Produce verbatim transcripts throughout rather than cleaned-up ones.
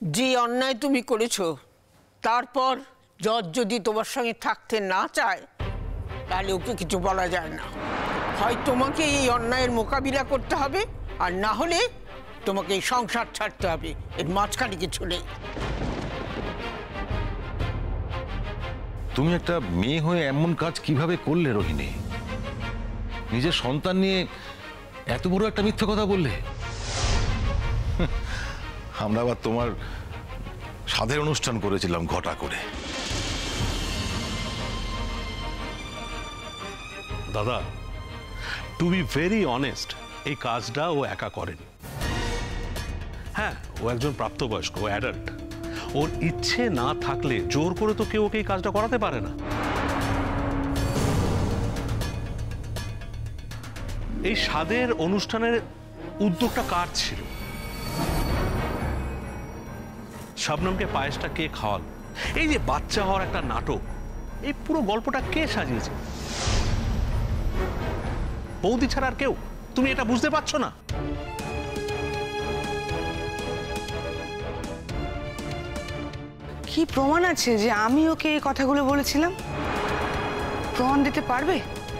যে অন্যায় তুমি করেছো তারপর জজ যদি তোমার সঙ্গে থাকতে না চায় তাহলে ওকে কিছু বলা যায় না। হয় তোমাকে এই অন্যায়ের মোকাবিলা করতে হবে, আর না হলে তোমাকে এই সংসার ছাড়তে হবে। এর মাঝখানে কিছু নেই। তুমি একটা মেয়ে হয়ে এমন কাজ কিভাবে করলে রোহিণী? নিজের সন্তান নিয়ে এত বড় একটা মিথ্যে কথা বললে। আমরা আবার তোমার সাধের অনুষ্ঠান করেছিলাম ঘটা করে। দাদা, টু বি ভেরি অনেস্ট, এই কাজটা ও একা করেনি। হ্যাঁ, ও একজন প্রাপ্তবয়স্ক, ও অ্যাডাল্ট। ওর ইচ্ছে না থাকলে জোর করে তো কেউ ওকে এই কাজটা করাতে পারে না। এই স্বাদের অনুষ্ঠানের উদ্যোগটা কার ছিল? শবনমকে পায়েসটা কে খাওয়াল? এই যে বাচ্চা হওয়ার একটা নাটক, এই পুরো গল্পটা কে সাজিয়েছে? বৌদি ছাড়া আর কেউ? তুমি এটা বুঝতে পারছো না? কি প্রমাণ আছে যে আমি ওকে এই কথাগুলো বলেছিলাম? প্রমাণ দিতে পারবে?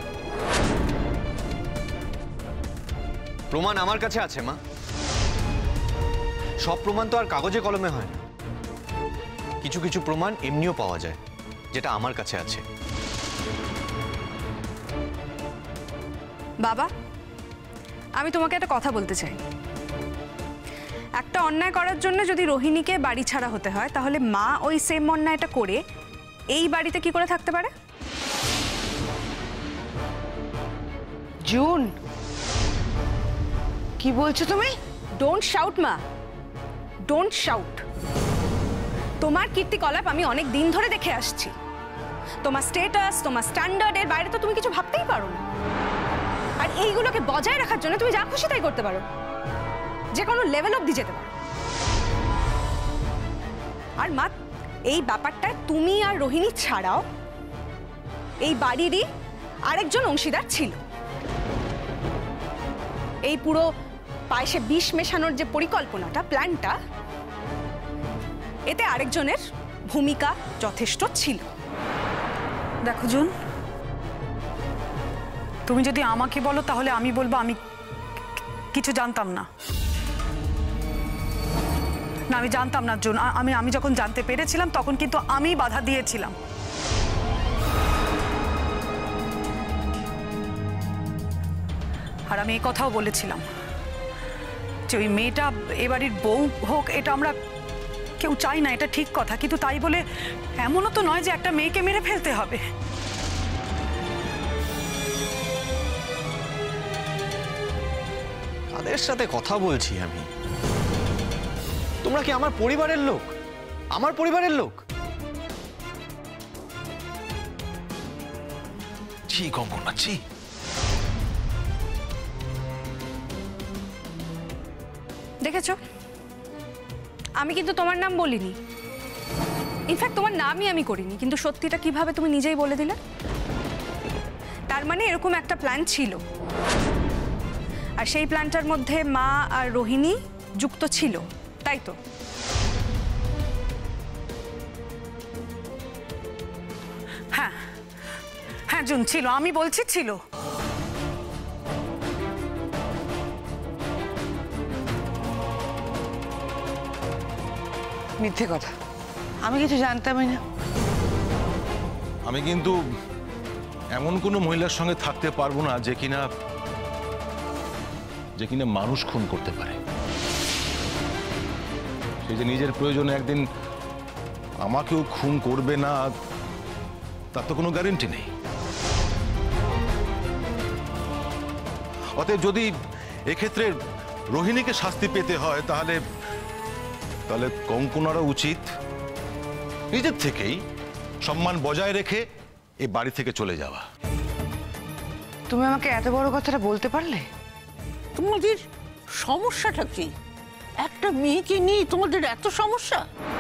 প্রমাণ আমার কাছে আছে মা। সব প্রমাণ তো আর কাগজে কলমে হয় না। কিছু কিছু প্রমাণ এমনিও পাওয়া যায়, যেটা আমার কাছে আছে। বাবা, আমি তোমাকে একটা কথা বলতে চাই। একটা অন্যায় করার জন্য যদি রোহিণীকে বাড়ি ছাড়া হতে হয়, তাহলে মা ওই সেম অন্যায়টা করে এই বাড়িতে কি করে থাকতে পারে? জুন, কি বলছো তুমি? ডোন্ট শাউট মা, ডোন্ট শাউট। তোমার কীর্তিকলাপ আমি অনেক দিন ধরে দেখে আসছি। তোমার স্ট্যাটাস, তোমার স্ট্যান্ডার্ডের বাইরে তো তুমি কিছু ভাবতেই পারো না। আর এইগুলোকে বজায় রাখার জন্য তুমি যা খুশি তাই করতে পারো, যে কোনো লেভেল অবধি যেতে পারো। আর মা, এই ব্যাপারটায় তুমি আর রোহিণী ছাড়াও এই বাড়িরই আরেকজন অংশীদার ছিল। এই পুরো পায়েসে বিষ মেশানোর যে পরিকল্পনাটা, প্ল্যানটা, এতে আরেকজনের ভূমিকা যথেষ্ট ছিল। দেখো জুন, তুমি যদি আমাকে বলো তাহলে আমি বলবো আমি কিছু জানতাম না। না, আমি জানতাম না জুন। আমি আমি যখন জানতে পেরেছিলাম তখন কিন্তু আমি বাধা দিয়েছিলাম। আর আমি এই কথাও বলেছিলাম যে ওই মেয়েটা এবাড়ির বউ হোক, এটা আমরা কেউ চাই না, এটা ঠিক কথা। কিন্তু তাই বলে এমনও তো নয় যে একটা মেয়েকে মেরে ফেলতে হবে। তাদের সাথে কথা বলছি আমি। তোমরা কি আমার পরিবারের লোক? আমার পরিবারের লোক? ছি কঙ্কনা, ছি। দেখেছো, আমি কিন্তু তোমার নাম বলিনি। ইনফ্যাক্ট তোমার নামই আমি করিনি, কিন্তু সত্যিটা কিভাবে তুমি নিজেই বলে দিলে। তার মানে এরকম একটা প্ল্যান ছিল, আর সেই প্ল্যানটার মধ্যে মা আর রোহিণী যুক্ত ছিল, তাই তো? হ্যাঁ হ্যাঁ জুন, ছিল। আমি বলছি ছিল। মিথ্যে কথা, আমি কিছু জানতামই না। আমি কিন্তু এমন কোনো মহিলার সঙ্গে থাকতে পারবো না যে কিনা যে কিনা মানুষ খুন করতে পারে। সে যে নিজের প্রয়োজনে একদিন আমাকেও খুন করবে না, তার তো কোনো গ্যারেন্টি নেই। অতএব যদি এক্ষেত্রে রোহিণীকে শাস্তি পেতে হয়, তাহলে তাহলে কঙ্কনারও উচিত নিজের থেকেই সম্মান বজায় রেখে এই বাড়ি থেকে চলে যাওয়া। তুমি আমাকে এত বড় কথাটা বলতে পারলে? তোমাদের সমস্যাটা কি? একটা মেয়েকে নিয়ে তোমাদের এত সমস্যা?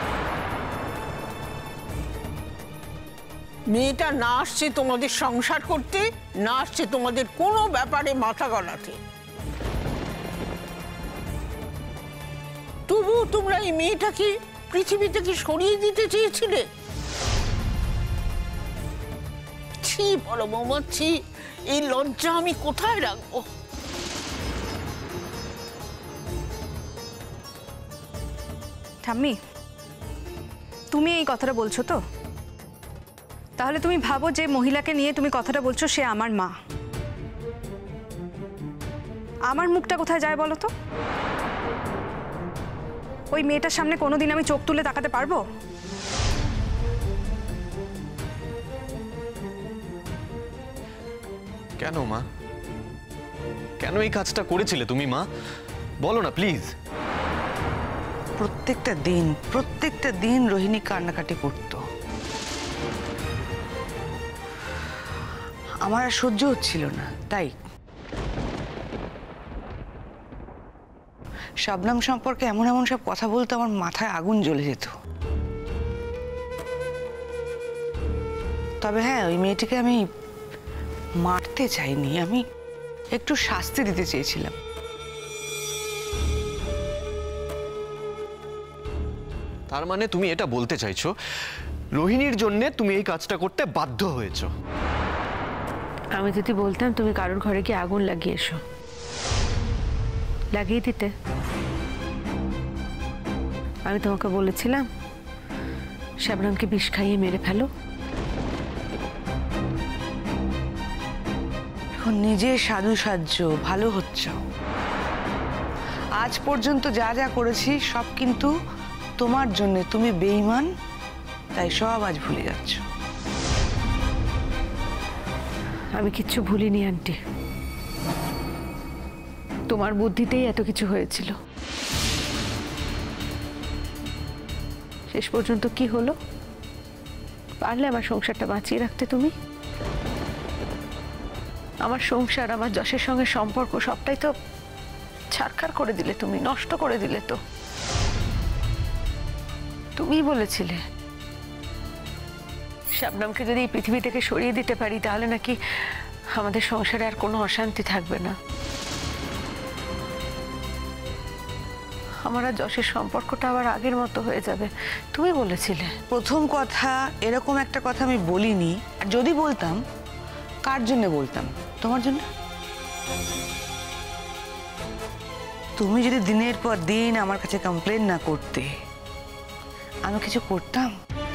মেয়েটা না আসছে তোমাদের সংসার করতে, না আসছে তোমাদের কোনো ব্যাপারে মাথা গলাতে। তবু তোমরা এই মেয়েটাকে পৃথিবী থেকে সরিয়ে দিতে চেয়েছিলে? ছি বড় বৌমা, ছি, এই লজ্জা আমি কোথায় রাখবো? ঠাম্মি, তুমি এই কথাটা বলছো তো? তাহলে তুমি ভাবো যে মহিলাকে নিয়ে তুমি কথাটা বলছো সে আমার মা। আমার মুখটা কোথায় যায় বলো তো? ওই মেয়েটার সামনে কোনোদিন আমি চোখ তুলে তাকাতে পারবো? কেন মা, কেন এই কাজটা করেছিলে তুমি মা? বলো না প্লিজ। প্রত্যেকটা দিন প্রত্যেকটা দিন রোহিণী কান্নাকাটি করত। আমার আর সহ্য হচ্ছিল না, তাই শবনম সম্পর্কে এমন এমন সব কথা বলতে আমার মাথায় আগুন জ্বলে যেত। তবে হ্যাঁ, ওই মেয়েটিকে আমি মারতে চাইনি, আমি একটু শাস্তি দিতে চেয়েছিলাম। তার মানে তুমি এটা বলতে চাইছো রোহিণীর জন্য তুমি এই কাজটা করতে বাধ্য হয়েছো? আমি যদি বলতাম তুমি কারোর ঘরে গিয়ে আগুন লাগিয়ে এসো, লাগিয়ে দিতে? আমি তোমাকে বলেছিলাম শবনমকে বিষ খাইয়ে মেরে ফেলো। এখন নিজে সাধু সাজ্য ভালো হচ্ছ। আজ পর্যন্ত যা যা করেছি সব কিন্তু তোমার জন্য। তুমি বেঈমান, তাই সব আজ ভুলে যাচ্ছ। আমি কিচ্ছু ভুলিনি আন্টি, তোমার বুদ্ধিতেই এত কিছু হয়েছিল। শেষ পর্যন্ত কি হলো? পারলে আমার সংসারটা বাঁচিয়ে রাখতে তুমি। আমার সংসার, আমার যশের সঙ্গে সম্পর্ক সবটাই তো ছারখার করে দিলে তুমি, নষ্ট করে দিলে তো। তুমিই বলেছিলে শবনমকে যদি এই পৃথিবী থেকে সরিয়ে দিতে পারি তাহলে নাকি আমাদের সংসারে আর কোনো অশান্তি থাকবে না। আমার আর যশের সম্পর্কটা আবার আগের মতো হয়ে যাবে, তুমি বলেছিলে। প্রথম কথা, এরকম একটা কথা আমি বলিনি। আর যদি বলতাম, কার জন্য বলতাম? তোমার জন্য। তুমি যদি দিনের পর দিন আমার কাছে কমপ্লেন না করতে, আমি কিছু করতাম?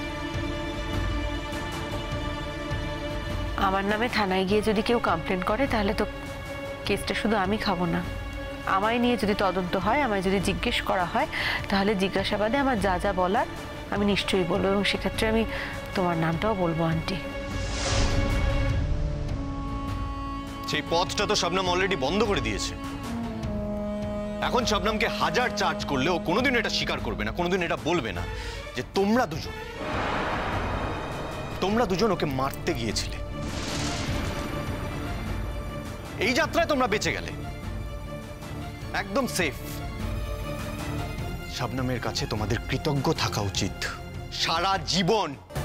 আমার নামে থানায় গিয়ে যদি কেউ কমপ্লেন করে তাহলে তো কেসটা শুধু আমি খাবো না। আমায় নিয়ে যদি তদন্ত হয়, আমায় যদি জিজ্ঞেস করা হয়, তাহলে জিজ্ঞাসাবাদে আমার যা যা বলার আমি নিশ্চয়ই বলবো, এবং সেক্ষেত্রে আমি তোমার নামটাও বলবো আন্টি। সেই পথটা তো শবনম অলরেডি বন্ধ করে দিয়েছে। এখন শবনমকে হাজার চার্জ করলেও কোনোদিন এটা স্বীকার করবে না, কোনোদিন এটা বলবে না যে তোমরা দুজন তোমরা দুজন ওকে মারতে গিয়েছিলে। এই যাত্রায় তোমরা বেঁচে গেলে, একদম সেফ। শবনমের কাছে তোমাদের কৃতজ্ঞ থাকা উচিত সারা জীবন।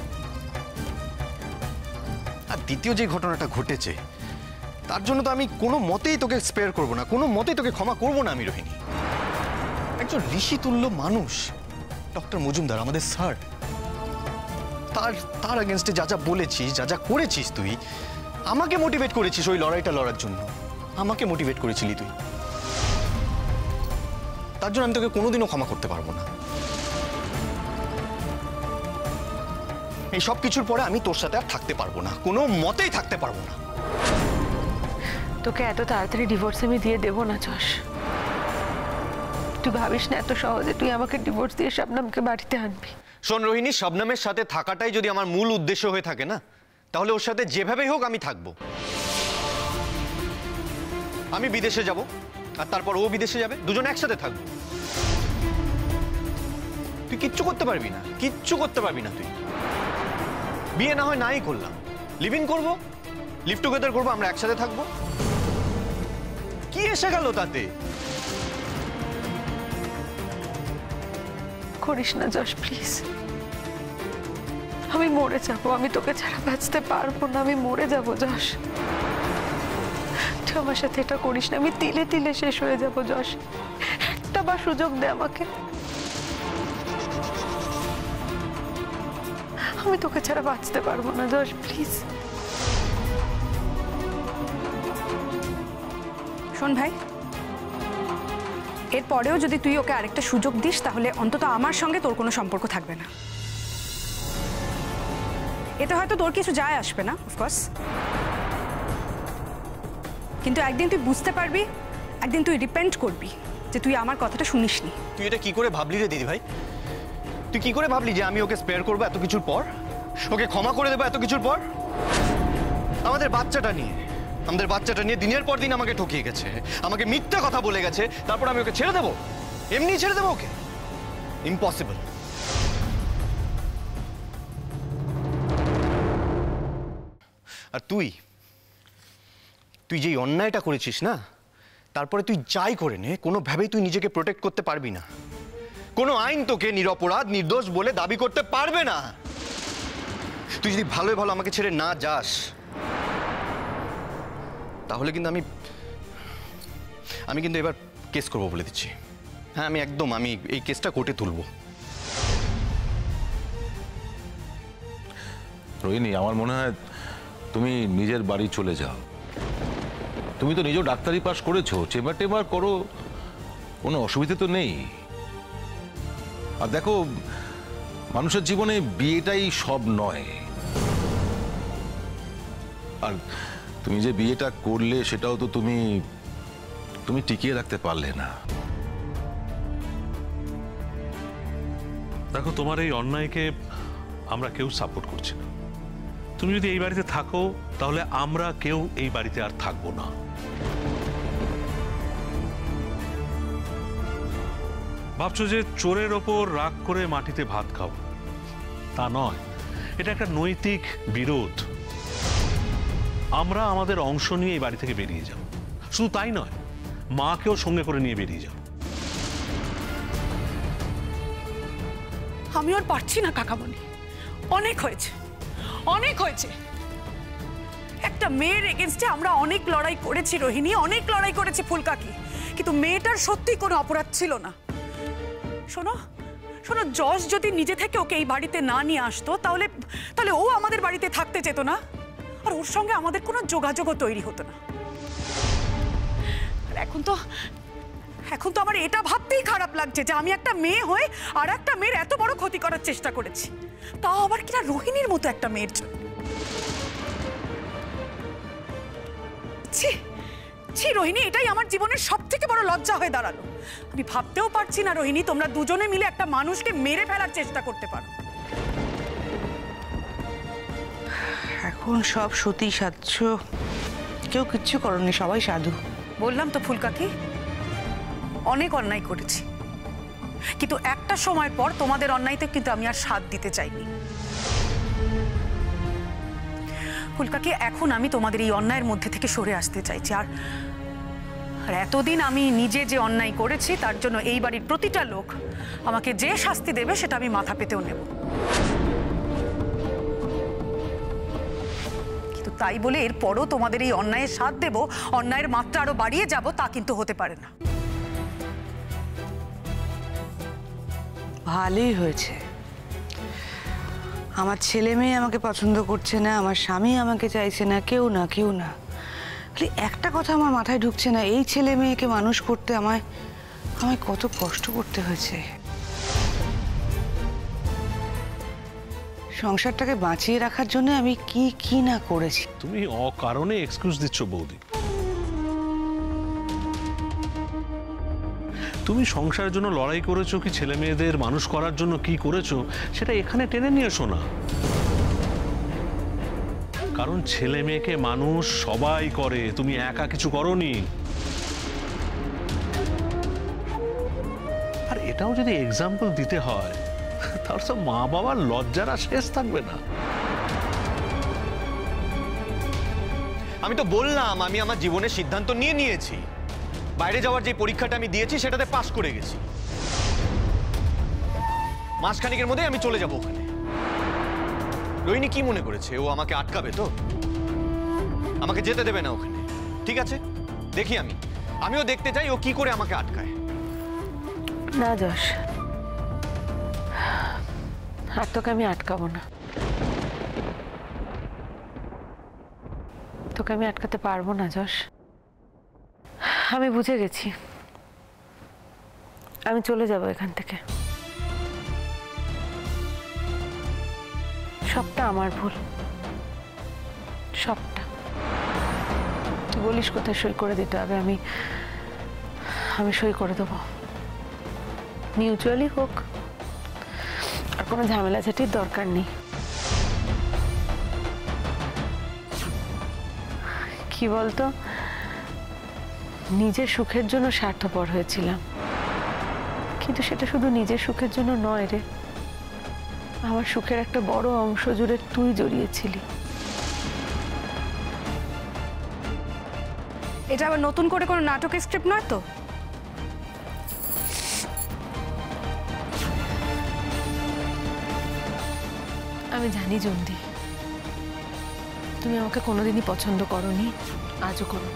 আর দ্বিতীয় যে ঘটনাটা ঘটেছে তার জন্য তো আমি কোনো মতেই তোকে স্পেয়ার করব না, কোনো মতেই তোকে ক্ষমা করব না আমি রোহিণী। একজন ঋষি তুল্য মানুষ ডক্টর মজুমদার, আমাদের স্যার, তার তার এগেনস্টে যা যা বলেছিস, যা যা করেছিস, তুই আমাকে মোটিভেট করেছিস ওই লড়াইটা লড়ার জন্য। আমাকে মোটিভেট করেছিলি তুই, তার জন্য আমি তোকে কোনোদিনও ক্ষমা করতে পারবো না। এই সব কিছুর পরে আমি তোর সাথে আর থাকতে পারবো না, কোনো মতেই থাকতে পারবো না। তোকে এত তাড়াতাড়ি ডিভোর্স আমি দিয়ে দেবো না যশ। তুই ভাবিস না এত সহজে তুই আমাকে ডিভোর্স দিয়ে শবনমকে বাড়িতে আনবি। শোন রোহিণী, শবনমের সাথে থাকাটাই যদি আমার মূল উদ্দেশ্য হয়ে থাকে না, তাহলে ওর সাথে যেভাবেই হোক আমি থাকবো। আমি বিদেশে যাব আর তারপর ও বিদেশে যাবে, দুজন একসাথে থাকবো। তুই কিচ্ছু করতে পারবি না, কিচ্ছু করতে পারবি না তুই। বিয়ে না হয় নাই করলাম, লিভ ইন করবো, লিভ টুগেদার করবো, আমরা একসাথে থাকবো। কি এসে গেল তাতে? করিস না যশ প্লিজ, আমি মরে যাবো, আমি তোকে ছাড়া বাঁচতে পারবো না, আমি মরে যাবো যশ। তুই আমার সাথে এটা করিস না, আমি তিলে তিলে শেষ হয়ে যাবো যশ। একটা বার সুযোগ দে আমাকে। আমি তোকে ছাড়া বাঁচতে পারবো না যশ, প্লিজ। শোন ভাই, এরপরেও যদি তুই ওকে আরেকটা সুযোগ দিস তাহলে অন্তত আমার সঙ্গে তোর কোনো সম্পর্ক থাকবে না। এতে হয়তো তোর কিছু যায় আসবে না, অফকোর্স, কিন্তু একদিন তুই বুঝতে পারবি, একদিন তুই রিপেন্ট করবি যে তুই আমার কথাটা শুনিসনি। তুই এটা কি করে ভাবলি রে দিদি ভাই? তুই কি করে ভাবলি যে আমি ওকে স্পেয়ার করবো এত কিছুর পর, ওকে ক্ষমা করে দেবো এত কিছুর পর? আমাদের বাচ্চাটা নিয়ে আমাদের বাচ্চাটা নিয়ে দিনের পর দিন আমাকে ঠকিয়ে গেছে, আমাকে মিথ্যা কথা বলে গেছে, তারপর আমি ওকে ছেড়ে দেবো? এমনি ছেড়ে দেবো ওকে? ইম্পসিবল। আর তুই তুই যেই অন্যায়টা করেছিস না, তারপরে তুই যাই করে নে, কোনোভাবেই তুই নিজেকে প্রোটেক্ট করতে পারবি না। কোনো আইন তোকে নিরপরাধ নির্দোষ বলে দাবি করতে পারবে না। তুই যদি ভালোই ভালো আমাকে ছেড়ে না যাস, তাহলে কিন্তু আমি আমি কিন্তু এবার কেস করবো বলে দিচ্ছি। হ্যাঁ, আমি একদম আমি এই কেসটা কোর্টে তুলবো। রোহিণী, আমার মনে হয় তুমি নিজের বাড়ি চলে যাও। তুমি তো নিজেও ডাক্তারি পাস করেছো, চেম্বার টেম্বার করো, কোনো অসুবিধা তো নেই। আর দেখো, মানুষের জীবনে বিয়েটাই সব নয়। আর তুমি যে বিয়েটা করলে সেটাও তো তুমি তুমি টিকিয়ে রাখতে পারলে না। দেখো, তোমার এই অন্যায়কে আমরা কেউ সাপোর্ট করছি না। তুমি যদি এই বাড়িতে থাকো তাহলে আমরা কেউ এই বাড়িতে আর থাকবো না। ভাবছো যে চোরের ওপর রাগ করে মাটিতে ভাত খাও, তা নয়। এটা একটা নৈতিক বিরোধ। আমরা আমাদের অংশ নিয়ে এই বাড়ি থেকে বেরিয়ে যাব। শুধু তাই নয়, মাকেও সঙ্গে করে নিয়ে বেরিয়ে যাব। আমি আর পারছি না কাকামণি, অনেক হয়েছে, অনেক হয়েছে। একটা মেয়ের এগেনস্টে আমরা অনেক লড়াই করেছি রোহিণী, অনেক লড়াই করেছি ফুলকাকি, কিন্তু মেয়েটার সত্যি কোনো অপরাধ ছিল না। শোনো শোনো, যশ যদি নিজে থেকে ওকে এই বাড়িতে না নিয়ে আসতো তাহলে তাহলে ও আমাদের বাড়িতে থাকতে যেত না, আর ওর সঙ্গে আমাদের কোনো যোগাযোগও তৈরি হতো না। আর এখন তো এখন তো আমার এটা ভাবতেই খারাপ লাগছে যে আমি একটা মেয়ে হয়ে আর একটা মেয়ের এত বড় ক্ষতি করার চেষ্টা করেছি, তাও আবার কিনা রোহিণীর মতো একটা মেয়ের জন্য। ছি ছি রোহিণী, এটাই আমার জীবনের সব থেকে বড় লজ্জা হয়ে দাঁড়ালো। আমি ভাবতেও পারছি না রোহিণী, তোমরা দুজনে মিলে একটা মানুষকে মেরে ফেলার চেষ্টা করতে পারো। এখন সব সতী সাধ্য, কেউ কিচ্ছু করনি, সবাই সাধু। বললাম তো ফুলকাকি, অনেক অন্যায় করেছি, কিন্তু একটা সময় পর তোমাদের অন্যায়তে কিন্তু আমি আর সাথ দিতে চাইনি। ফুলকাকি, এখন আমি তোমাদের এই অন্যায়ের মধ্যে থেকে সরে আসতে চাইছি। আর আর এতদিন আমি নিজে যে অন্যায় করেছি তার জন্য এই বাড়ির প্রতিটা লোক আমাকে যে শাস্তি দেবে সেটা আমি মাথা পেতেও নেব। কিন্তু তাই বলে এরপরও তোমাদের এই অন্যায়ের সাথ দেব, অন্যায়ের মাত্রা আরো বাড়িয়ে যাব, তা কিন্তু হতে পারে না। ভালোই হয়েছে, আমার ছেলে মেয়ে আমাকে পছন্দ করছে না, আমার স্বামী আমাকে চাইছে না, কেউ না কেউ না। খালি একটা কথা আমার মাথায় ঢুকছে না, এই ছেলে মেয়েকে মানুষ করতে আমায় আমায় কত কষ্ট করতে হয়েছে। সংসারটাকে বাঁচিয়ে রাখার জন্য আমি কি কি না করেছি। তুমি অকারণে এক্সকিউজ দিচ্ছ বৌদি। তুমি সংসারের জন্য লড়াই করেছো কি ছেলে মেয়েদের মানুষ করার জন্য কি করেছো সেটা এখানে টেনে নিয়ে এসো না। কারণ ছেলে মেয়েকে মানুষ সবাই করে, তুমি একা কিছু করোনি। আর এটাও যদি এক্সাম্পল দিতে হয় তার সব মা বাবার লজ্জার আর শেষ থাকবে না। আমি তো বললাম আমি আমার জীবনের সিদ্ধান্ত নিয়ে নিয়েছি। বাইরে যাওয়ার যে পরীক্ষাটা আমি দিয়েছি সেটাতে পাশ করে গেছি। মাসখানেকের মধ্যেই আমি চলে যাব ওখানে। রোহিণী কি মনে করেছে ও আমাকে আটকাবে? তো আমাকে যেতে দেবে না ওখানে। ঠিক আছে, দেখি আমি আমিও দেখতে চাই ও কি করে আমাকে আটকায়। না যশ, আর তোকে আমি আটকাবো না। তোকে আমি আটকাতে পারবো না যশ, আমি বুঝে গেছি। আমি চলে যাব এখান থেকে। সবটা আমার ভুল, সবটা। তুই বলিস কোথায় সই করে দিতে হবে, আমি আমি সই করে দেবো, মিউচুয়ালি হোক, আর কোনো ঝামেলা ঝাটির দরকার নেই। কি বলতো, নিজের সুখের জন্য স্বার্থপর হয়েছিলাম, কিন্তু সেটা শুধু নিজের সুখের জন্য নয় রে, আমার সুখের একটা বড় অংশ জুড়ে তুই জড়িয়েছিলি। এটা আবার নতুন করে কোনো নাটকের স্ক্রিপ্ট নয় তো? আমি জানি জন্দি, তুমি আমাকে কোনোদিনই পছন্দ করোনি, আজও করো।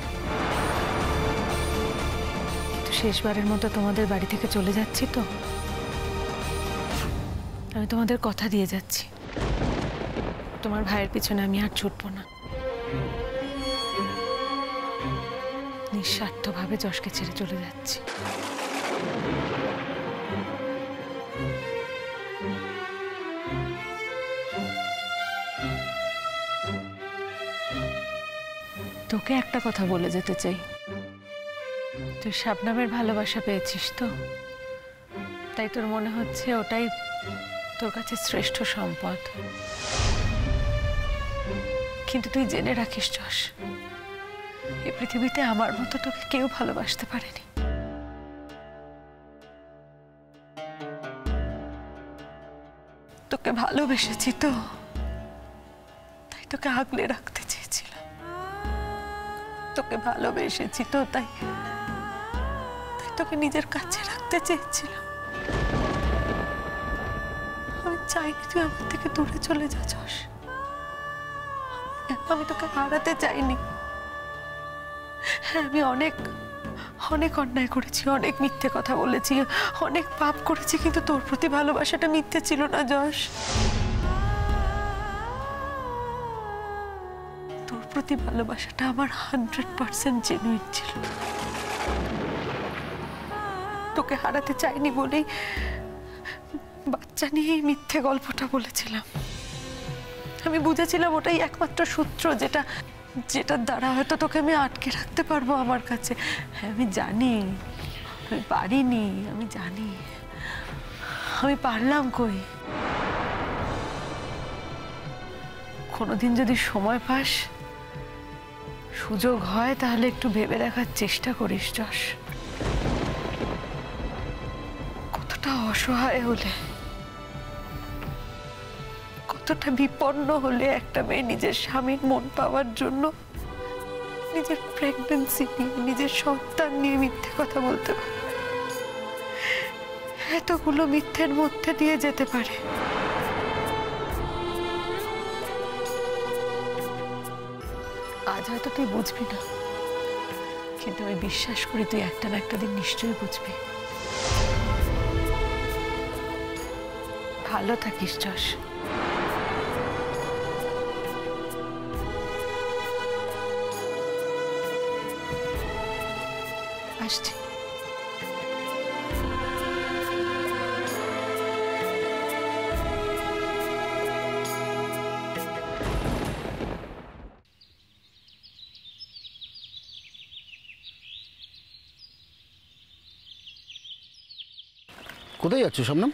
কিন্তু শেষবারের মতো তোমাদের বাড়ি থেকে চলে যাচ্ছি তো, আমি তোমাদের কথা দিয়ে যাচ্ছি, তোমার ভাইয়ের পিছনে আমি আর ছুটবো না। নিঃস্বার্থভাবে যশকে ছেড়ে চলে যাচ্ছি। তোকে একটা কথা বলে যেতে চাই, তুই শাবনামের ভালোবাসা পেয়েছিস তো, তাই তোর মনে হচ্ছে ওটাই তোর কাছে শ্রেষ্ঠ সম্পদ। কিন্তু তুই জেনে রাখিস যশ, এই পৃথিবীতে আমার মতো তোকে কেউ ভালোবাসতে পারেনি। তোকে ভালোবেসেছি তো, তাই তোকে আগলে রাখতে চেয়েছিলাম। তোকে ভালোবেসেছি তো, তাই তাই তোকে নিজের কাছে রাখতে চেয়েছিলাম। আমি চাইনি তুই আমার থেকে দূরে চলে যা যশ, আমি তোকে হারাতে চাইনি। হ্যাঁ, আমি অনেক অনেক অন্যায় করেছি, অনেক মিথ্যে কথা বলেছি, অনেক পাপ করেছি, কিন্তু তোর প্রতি ভালোবাসাটা মিথ্যে ছিল না যশ। তোর প্রতি ভালোবাসাটা আমার হান্ড্রেড পার্সেন্ট জেনুইন ছিল। তোকে হারাতে চাইনি বলেই বাচ্চা নিয়ে এই মিথ্যে গল্পটা বলেছিলাম। আমি বুঝেছিলাম ওটাই একমাত্র সূত্র, যেটা যেটার দ্বারা হয়তো তোকে আমি আটকে রাখতে পারবো আমার কাছে। হ্যাঁ, আমি জানি আমি পারিনি, আমি জানি আমি পারলাম কই। কোনোদিন যদি সময় পাস, সুযোগ হয়, তাহলে একটু ভেবে দেখার চেষ্টা করিস যশ। কতটা অসহায় হলে, কতটা বিপন্ন হলে একটা মেয়ে নিজের স্বামীর মন পাওয়ার জন্য নিজের প্রেগন্যান্সি নিয়ে, নিজের সন্তান নিয়ে মিথ্যে কথা বলতে পারে, এতগুলো মিথ্যের মধ্যে দিয়ে যেতে পারে। আজ হয়তো তুই বুঝবি না, কিন্তু আমি বিশ্বাস করি তুই একটা না একটা দিন নিশ্চয়ই বুঝবি। ভালো থাকিস যশ। আসছি। কোথায় যাচ্ছ শবনম?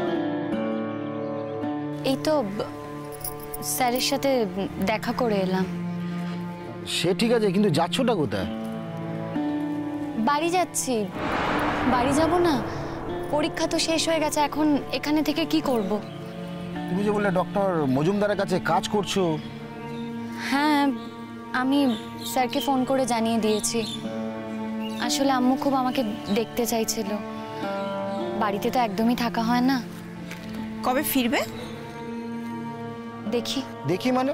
এই তো স্যারের সাথে দেখা করে এলাম। সে ঠিক আছে, কিন্তু যাচ্ছটা কোথায়? বাড়ি যাচ্ছি। বাড়ি যাব না, পরীক্ষা তো শেষ হয়ে গেছে, এখন এখানে থেকে কি করব? তুমি যে বললে ডক্টর মজুমদারের কাছে কাজ করছো। হ্যাঁ, আমি স্যারকে ফোন করে জানিয়ে দিয়েছি। আসলে আম্মু খুব আমাকে দেখতে চাইছিল, বাড়িতে তো একদমই থাকা হয় না। কবে ফিরবে? দেখি। দেখি মানে?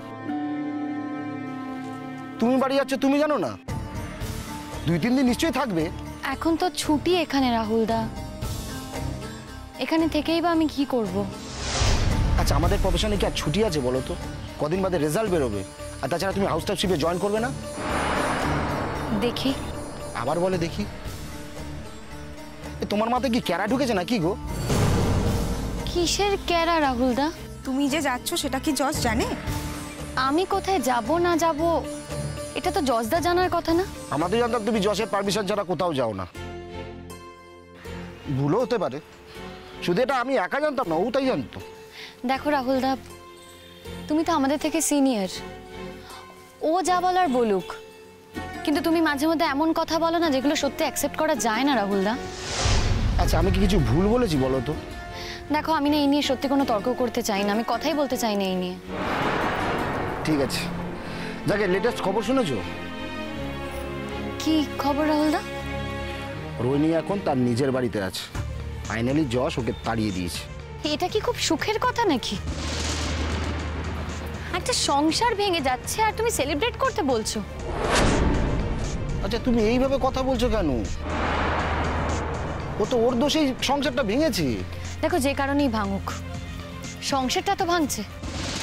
তুমি বাড়ি যাচ্ছ তুমি জানো না? দুই তিন দিন নিশ্চয়ই থাকবে। এখন তো ছুটি এখানে রাহুলদা, এখানে থেকেই বা আমি কি করব? আচ্ছা আমাদের প্রফেশনে কি আর ছুটি আছে বলো তো? কদিন বাদে রেজাল্ট বেরোবে, আর তাছাড়া তুমি হাউস টাইপশিপে জয়েন করবে না? দেখি। আবার বলে দেখি? এ তোমার মাথায় কি ক্যারা ঢুকেছে না কি গো? কিসের ক্যারা রাহুলদা? তুমি যে যাচ্ছ সেটা কি জজ জানে? আমি কোথায় যাব না যাব এটা তো জজদা জানার কথা না। আমরা তো জানতাম তুমি যশের পারমিশন ছাড়া কোথাও যাও না। ভুলও হতে পারে, শুধু এটা আমি একা জানতাম না, ও তাই জানতো। দেখো রাহুলদা, তুমি তো আমাদের থেকে সিনিয়র, ও যা বলার বলুক, কিন্তু তুমি মাঝে মধ্যে এমন কথা বলো না যেগুলো সত্যি অ্যাকসেপ্ট করা যায় না রাহুলদা। আচ্ছা আমি কি কিছু ভুল বলেছি বলো তো? দেখো আমি না এই নিয়ে সত্যি কোনো তর্ক করতে চাই না, আমি কথাই বলতে চাই না এই নিয়ে। ঠিক আছে, যাকে লেটেস্ট খবর শুনেছো? কি খবর রাহুলদা? রোহিণী এখন তার নিজের বাড়িতে আছে, ফাইনালি যশ ওকে তাড়িয়ে দিয়েছে। এটা কি খুব সুখের কথা নাকি? একটা সংসার ভেঙে যাচ্ছে আর তুমি সেলিব্রেট করতে বলছো? আচ্ছা তুমি এইভাবে কথা বলছো কেন? ও তো ওর দোষেই সংসারটা ভেঙেছে। দেখো যে কারণেই ভাঙুক, সংসারটা তো ভাঙছে,